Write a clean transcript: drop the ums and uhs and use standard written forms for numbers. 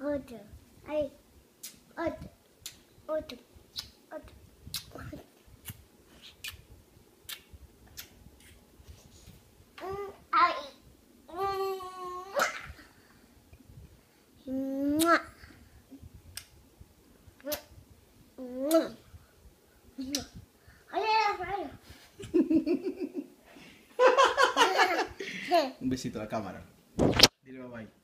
Otro. Ahí. Otro. Otro. Otro. Ahí. Un besito a la cámara. Dile bye bye.